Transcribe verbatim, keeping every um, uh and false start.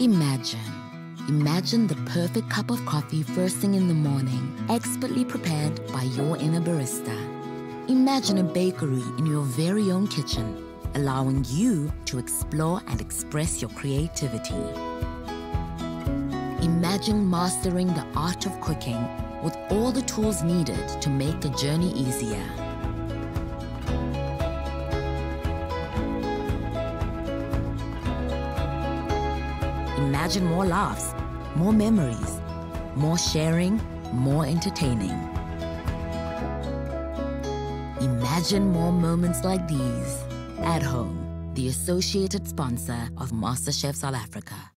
Imagine. Imagine the perfect cup of coffee first thing in the morning, expertly prepared by your inner barista. Imagine a bakery in your very own kitchen, allowing you to explore and express your creativity. Imagine mastering the art of cooking with all the tools needed to make the journey easier. Imagine more laughs, more memories, more sharing, more entertaining. Imagine more moments like these at home, the associated sponsor of MasterChef South Africa.